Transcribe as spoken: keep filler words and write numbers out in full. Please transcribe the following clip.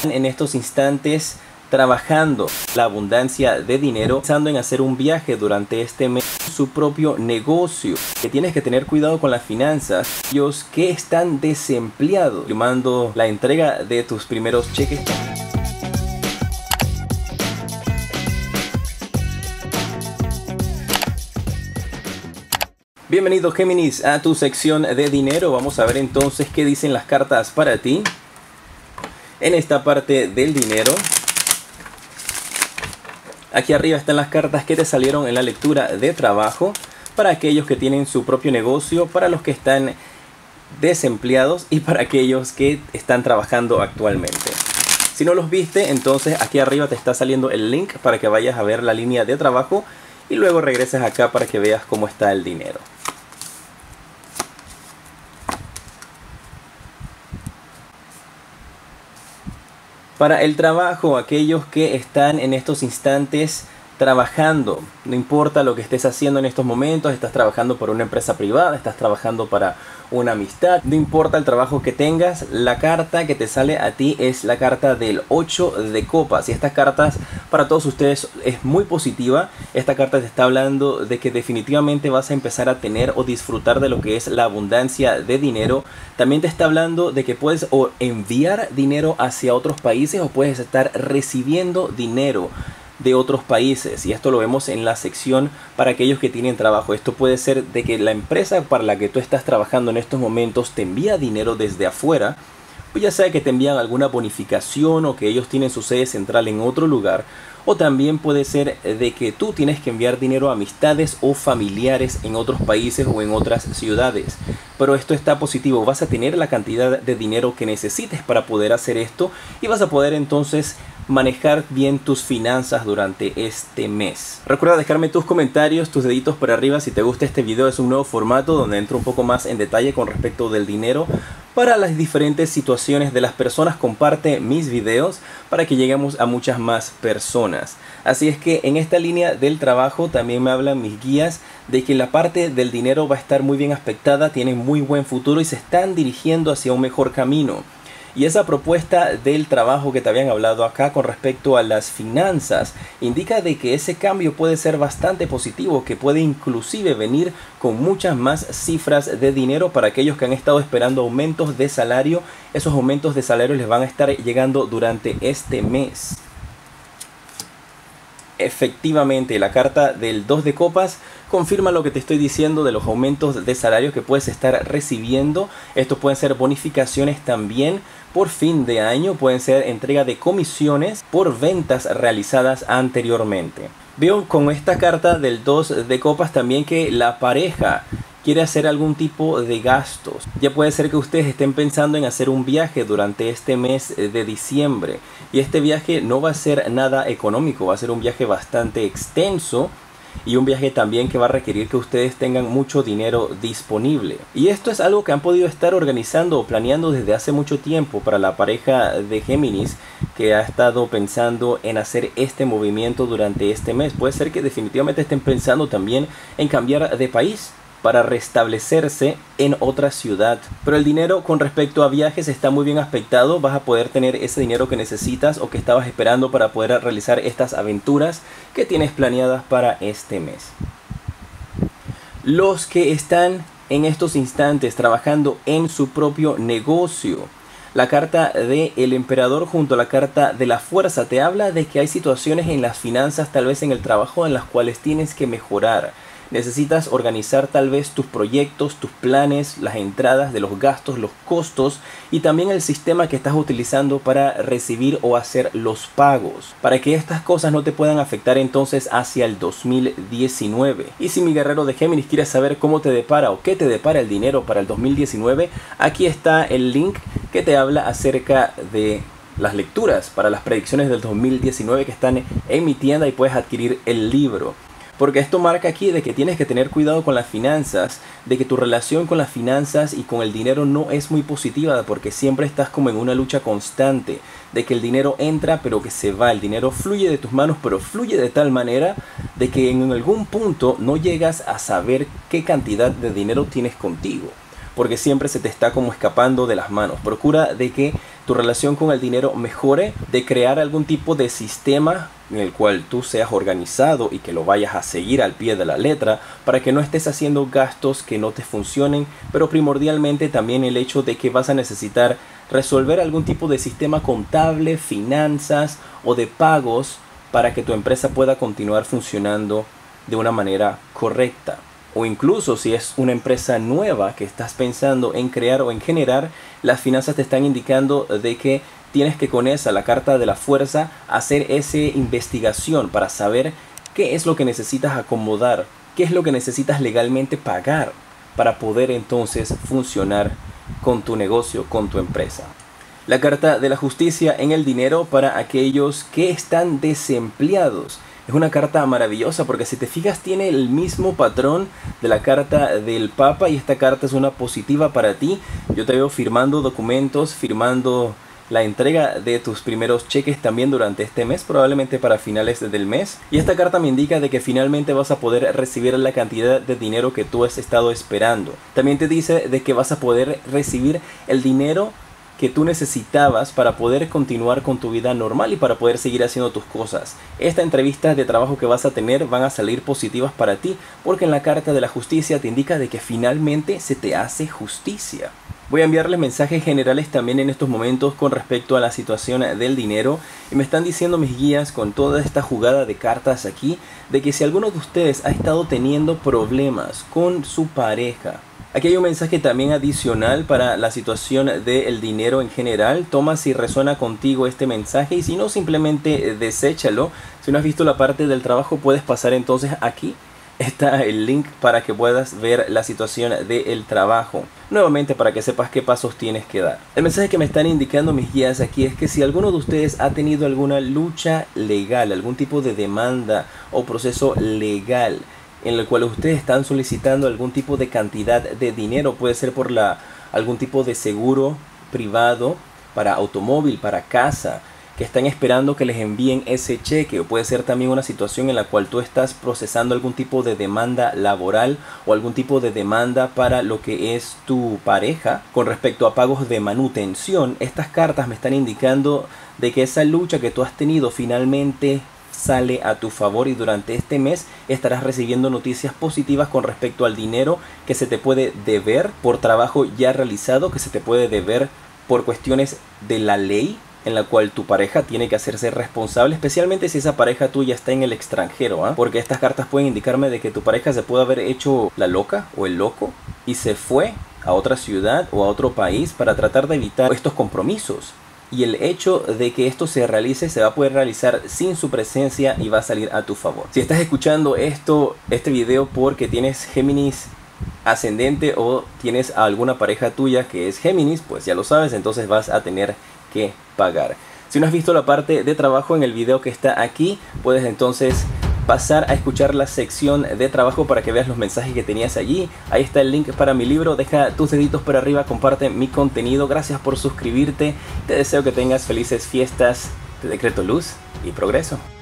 en estos instantes trabajando la abundancia de dinero, pensando en hacer un viaje durante este mes, su propio negocio, que tienes que tener cuidado con las finanzas, ellos que están desempleados, firmando la entrega de tus primeros cheques. Bienvenido Géminis a tu sección de dinero. Vamos a ver entonces qué dicen las cartas para ti en esta parte del dinero. Aquí arriba están las cartas que te salieron en la lectura de trabajo para aquellos que tienen su propio negocio, para los que están desempleados y para aquellos que están trabajando actualmente. Si no los viste, entonces aquí arriba te está saliendo el link para que vayas a ver la línea de trabajo y luego regreses acá para que veas cómo está el dinero. Para el trabajo, aquellos que están en estos instantes trabajando, no importa lo que estés haciendo en estos momentos, estás trabajando para una empresa privada, estás trabajando para una amistad, no importa el trabajo que tengas, la carta que te sale a ti es la carta del ocho de copas. Y estas cartas para todos ustedes es muy positiva. Esta carta te está hablando de que definitivamente vas a empezar a tener o disfrutar de lo que es la abundancia de dinero. También te está hablando de que puedes o enviar dinero hacia otros países o puedes estar recibiendo dinero de otros países, y esto lo vemos en la sección para aquellos que tienen trabajo. Esto puede ser de que la empresa para la que tú estás trabajando en estos momentos te envía dinero desde afuera, o ya sea que te envían alguna bonificación o que ellos tienen su sede central en otro lugar, o también puede ser de que tú tienes que enviar dinero a amistades o familiares en otros países o en otras ciudades. Pero esto está positivo, vas a tener la cantidad de dinero que necesites para poder hacer esto y vas a poder entonces manejar bien tus finanzas durante este mes. Recuerda dejarme tus comentarios, tus deditos para arriba si te gusta este video. Es un nuevo formato donde entro un poco más en detalle con respecto del dinero para las diferentes situaciones de las personas. Comparte mis videos para que lleguemos a muchas más personas. Así es que en esta línea del trabajo también me hablan mis guías de que la parte del dinero va a estar muy bien aspectada, tienen muy buen futuro y se están dirigiendo hacia un mejor camino. Y esa propuesta del trabajo que te habían hablado acá con respecto a las finanzas indica de que ese cambio puede ser bastante positivo, que puede inclusive venir con muchas más cifras de dinero para aquellos que han estado esperando aumentos de salario. Esos aumentos de salario les van a estar llegando durante este mes. Efectivamente, la carta del dos de copas confirma lo que te estoy diciendo de los aumentos de salario que puedes estar recibiendo. Estos pueden ser bonificaciones también por fin de año, pueden ser entrega de comisiones por ventas realizadas anteriormente. Veo con esta carta del dos de copas también que la pareja quiere hacer algún tipo de gastos. Ya puede ser que ustedes estén pensando en hacer un viaje durante este mes de diciembre. Y este viaje no va a ser nada económico, va a ser un viaje bastante extenso. Y un viaje también que va a requerir que ustedes tengan mucho dinero disponible. Y esto es algo que han podido estar organizando o planeando desde hace mucho tiempo para la pareja de Géminis que ha estado pensando en hacer este movimiento durante este mes. Puede ser que definitivamente estén pensando también en cambiar de país para restablecerse en otra ciudad. Pero el dinero con respecto a viajes está muy bien aspectado. Vas a poder tener ese dinero que necesitas o que estabas esperando para poder realizar estas aventuras que tienes planeadas para este mes. Los que están en estos instantes trabajando en su propio negocio, la carta del emperador junto a la carta de la fuerza te habla de que hay situaciones en las finanzas, tal vez en el trabajo, en las cuales tienes que mejorar. Necesitas organizar tal vez tus proyectos, tus planes, las entradas de los gastos, los costos y también el sistema que estás utilizando para recibir o hacer los pagos, para que estas cosas no te puedan afectar entonces hacia el dos mil diecinueve. Y si mi guerrero de Géminis quiere saber cómo te depara o qué te depara el dinero para el dos mil diecinueve, aquí está el link que te habla acerca de las lecturas para las predicciones del dos mil diecinueve que están en mi tienda y puedes adquirir el libro. Porque esto marca aquí de que tienes que tener cuidado con las finanzas, de que tu relación con las finanzas y con el dinero no es muy positiva, porque siempre estás como en una lucha constante, de que el dinero entra pero que se va, el dinero fluye de tus manos pero fluye de tal manera de que en algún punto no llegas a saber qué cantidad de dinero tienes contigo, porque siempre se te está como escapando de las manos. Procura de que tu relación con el dinero mejore, de crear algún tipo de sistema en el cual tú seas organizado y que lo vayas a seguir al pie de la letra para que no estés haciendo gastos que no te funcionen, pero primordialmente también el hecho de que vas a necesitar resolver algún tipo de sistema contable, finanzas o de pagos para que tu empresa pueda continuar funcionando de una manera correcta. O incluso si es una empresa nueva que estás pensando en crear o en generar, las finanzas te están indicando de que tienes que con esa, la carta de la fuerza, hacer esa investigación para saber qué es lo que necesitas acomodar, qué es lo que necesitas legalmente pagar para poder entonces funcionar con tu negocio, con tu empresa. La carta de la justicia en el dinero para aquellos que están desempleados. Es una carta maravillosa porque si te fijas tiene el mismo patrón de la carta del Papa y esta carta es una positiva para ti. Yo te veo firmando documentos, firmando la entrega de tus primeros cheques también durante este mes, probablemente para finales del mes. Y esta carta me indica de que finalmente vas a poder recibir la cantidad de dinero que tú has estado esperando. También te dice de que vas a poder recibir el dinero que tú necesitabas para poder continuar con tu vida normal y para poder seguir haciendo tus cosas. Estas entrevistas de trabajo que vas a tener van a salir positivas para ti porque en la carta de la justicia te indica de que finalmente se te hace justicia. Voy a enviarles mensajes generales también en estos momentos con respecto a la situación del dinero y me están diciendo mis guías con toda esta jugada de cartas aquí de que si alguno de ustedes ha estado teniendo problemas con su pareja, aquí hay un mensaje también adicional para la situación del dinero en general. Toma si resuena contigo este mensaje y si no, simplemente deséchalo. Si no has visto la parte del trabajo, puedes pasar entonces aquí. Está el link para que puedas ver la situación del trabajo. Nuevamente para que sepas qué pasos tienes que dar. El mensaje que me están indicando mis guías aquí es que si alguno de ustedes ha tenido alguna lucha legal, algún tipo de demanda o proceso legal, en el cual ustedes están solicitando algún tipo de cantidad de dinero, puede ser por la, algún tipo de seguro privado para automóvil, para casa, que están esperando que les envíen ese cheque, o puede ser también una situación en la cual tú estás procesando algún tipo de demanda laboral o algún tipo de demanda para lo que es tu pareja con respecto a pagos de manutención. Estas cartas me están indicando de que esa lucha que tú has tenido finalmente sale a tu favor y durante este mes estarás recibiendo noticias positivas con respecto al dinero que se te puede deber por trabajo ya realizado, que se te puede deber por cuestiones de la ley en la cual tu pareja tiene que hacerse responsable, especialmente si esa pareja tuya está en el extranjero, ¿eh? Porque estas cartas pueden indicarme de que tu pareja se puede haber hecho la loca o el loco y se fue a otra ciudad o a otro país para tratar de evitar estos compromisos. Y el hecho de que esto se realice se va a poder realizar sin su presencia y va a salir a tu favor. Si estás escuchando esto, este video porque tienes Géminis ascendente o tienes a alguna pareja tuya que es Géminis, pues ya lo sabes, entonces vas a tener que pagar. Si no has visto la parte de trabajo en el video que está aquí, puedes entonces pasar a escuchar la sección de trabajo para que veas los mensajes que tenías allí. Ahí está el link para mi libro. Deja tus deditos para arriba, comparte mi contenido. Gracias por suscribirte. Te deseo que tengas felices fiestas. Te decreto luz y progreso.